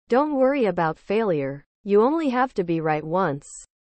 Don't worry about failure. You only have to be right once.